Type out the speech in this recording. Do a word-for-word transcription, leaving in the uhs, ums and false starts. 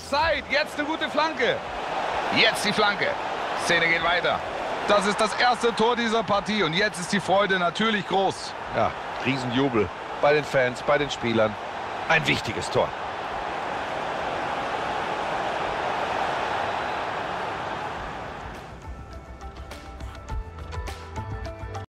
Offside. Jetzt eine gute Flanke. Jetzt die Flanke. Szene geht weiter. Das ist das erste Tor dieser Partie und jetzt ist die Freude natürlich groß. Ja, Riesenjubel bei den Fans, bei den Spielern. Ein wichtiges Tor.